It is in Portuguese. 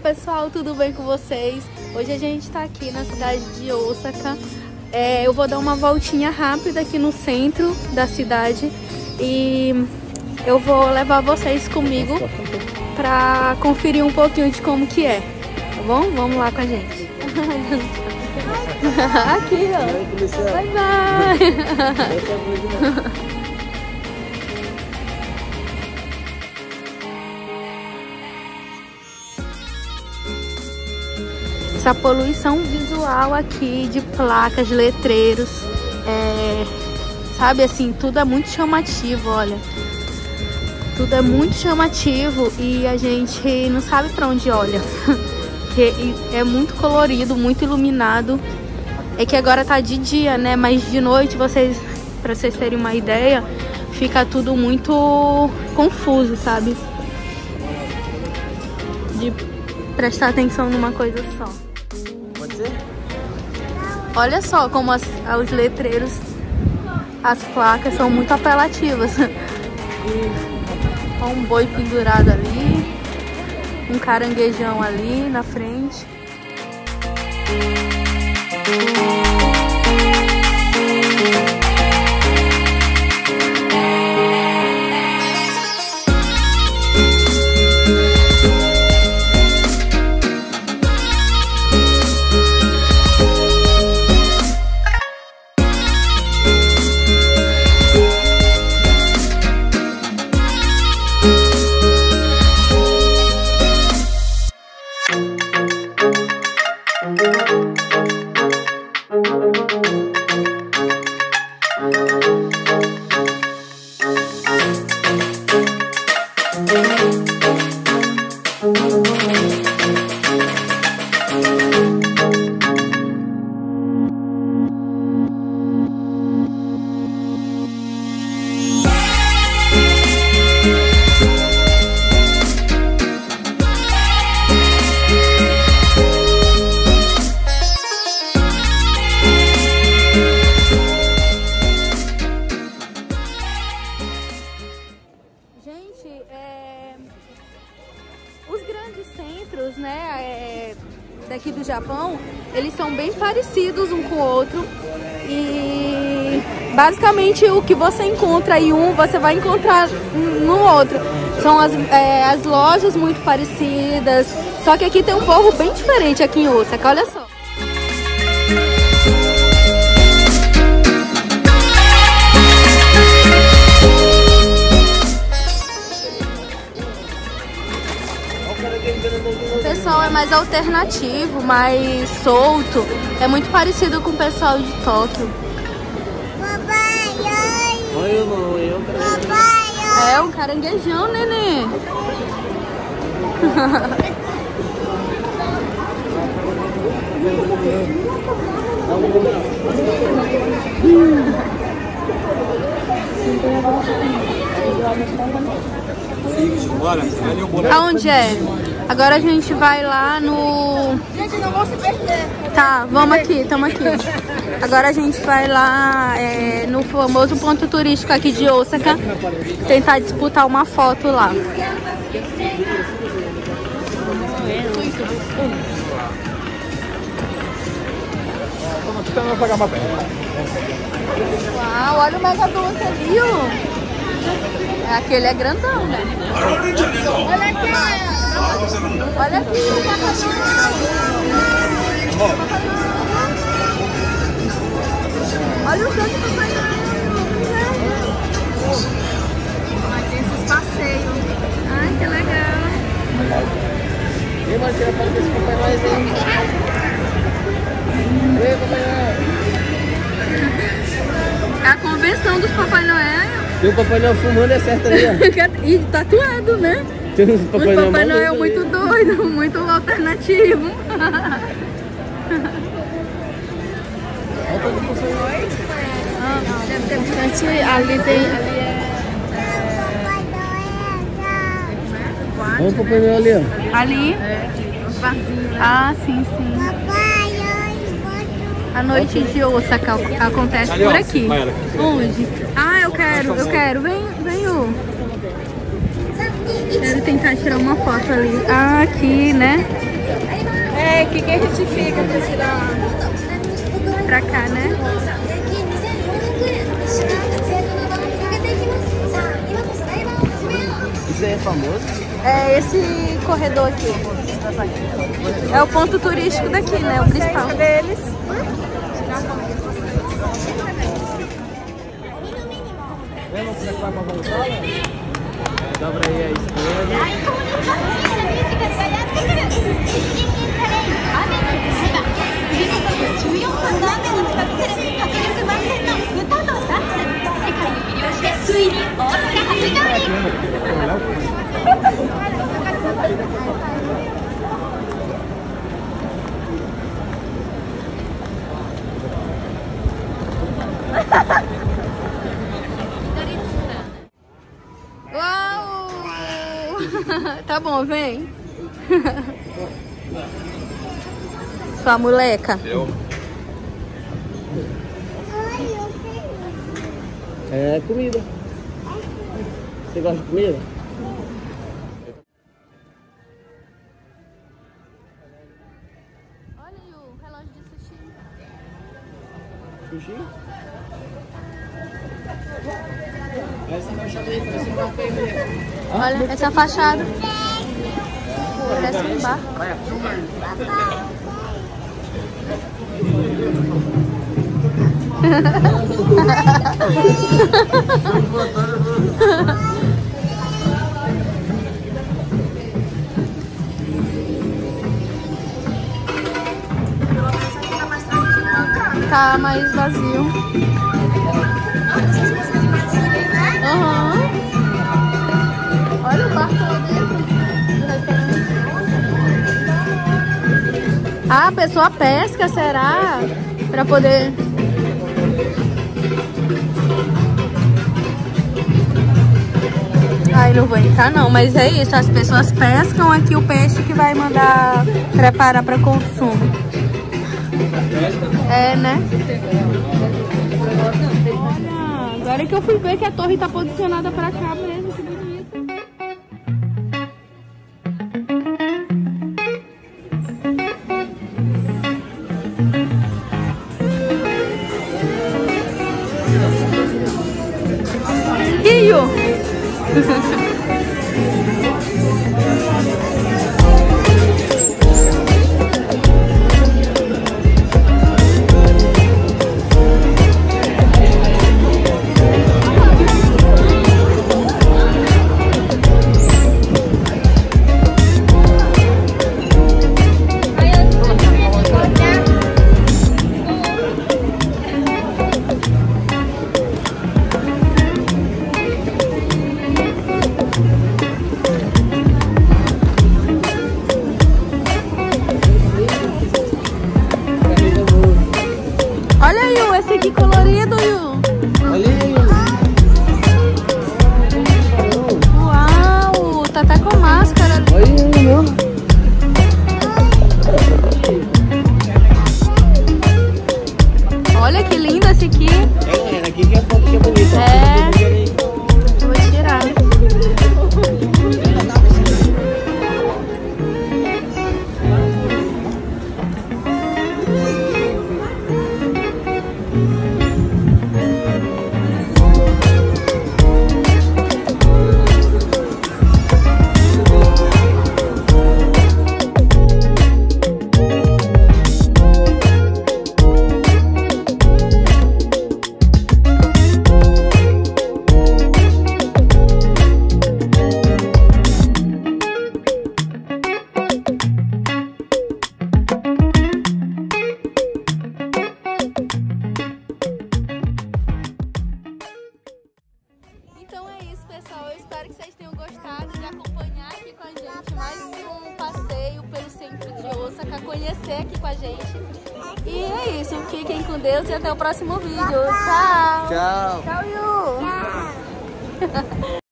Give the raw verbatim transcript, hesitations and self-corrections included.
pessoal, tudo bem com vocês? Hoje a gente tá aqui na cidade de Osaka. É, eu vou dar uma voltinha rápida aqui no centro da cidade e eu vou levar vocês comigo pra conferir um pouquinho de como que é, tá bom? Vamos lá com a gente. Aqui, ó. Bye, bye. Essa poluição visual aqui de placas, letreiros, é, sabe assim, tudo é muito chamativo, olha. Tudo é muito chamativo e a gente não sabe para onde olha. Que é muito colorido, muito iluminado. É que agora tá de dia, né? Mas de noite, vocês, para vocês terem uma ideia, fica tudo muito confuso, sabe? De prestar atenção numa coisa só. Olha só como as, os letreiros, as placas são muito apelativas. Olha um boi pendurado ali, um caranguejão ali na frente. Centros, né, é, daqui do Japão, eles são bem parecidos um com o outro e basicamente o que você encontra em um, você vai encontrar no outro. São as, é, as lojas muito parecidas, só que aqui tem um povo bem diferente aqui em Osaka, olha só. O pessoal é mais alternativo, mais solto. É muito parecido com o pessoal de Tóquio. Papai, oi. Oi, mãe. Papai, é um caranguejão, nenê. Aonde é? Agora a gente vai lá no... Gente, não vou se perder. Tá, vamos aqui, estamos aqui. Agora a gente vai lá é, no famoso ponto turístico aqui de Osaka, tentar disputar uma foto lá. Uau, olha o Megaduck ali, ó. Aquele é grandão, né? Olha aqui, olha aqui o Papai Noel. Olha o tanto do Papai Noel. Tem esses passeios. Ai, que legal. E mas tira foto desse Papai Noel aí. Ei, Papai Noel. A convenção dos Papai Noel. Tem o Papai Noel fumando, é certo ali, ó. E tatuado, né? Tem uns Papai, Os Papai Noel ali. muito doido, muito alternativo. Ah, deve ter bastante. Ali tem. Ali é. Olha o Papai Noel ali, ó. Ali? É, os barzinhos. Ah, sim, sim. Papai, oi. A noite de Osaka acontece por aqui. Onde? Ah, eu quero, eu quero. Vem, vem, ô. Quero tentar tirar uma foto ali. Ah, aqui, né? É, o que, que a gente fica pra tirar pra cá, né? Isso aí é famoso? É esse corredor aqui. É o ponto turístico daqui, né? O principal deles. Vamos pra cá pra voltar, né? Dobra aí a esquerda. Uau! Tá bom, vem. Sua moleca. Eu. É comida. Você gosta de comida? Olha aí o relógio de sushi. Sushi? Essa fachada aí parece um café mesmo. Olha essa fachada. Parece um bar. Tá mais vazio. Uhum. Olha o barco lá dentro do restaurante. Ah, a pessoa pesca, será? Pra poder... Ai, não vou entrar não, mas é isso. As pessoas pescam aqui o peixe que vai mandar preparar para consumo. É, né? Olha, agora que eu fui ver que a torre tá posicionada pra cá mesmo, que bonito. Rio! Olha aí, esse aqui colorido, Yu. Olha aí. Uau, tá até com máscara ali. Olha aí, meu. Olha que lindo esse aqui. É, aqui que é a foto que é bonita. É. Vou tirar. Então é isso, pessoal. Eu espero que vocês tenham gostado de acompanhar aqui com a gente mais um passeio pelo centro de Osaka, conhecer aqui com a gente. E é isso. Fiquem com Deus e até o próximo vídeo. Tchau! Tchau! Tchau, Yu! Tchau.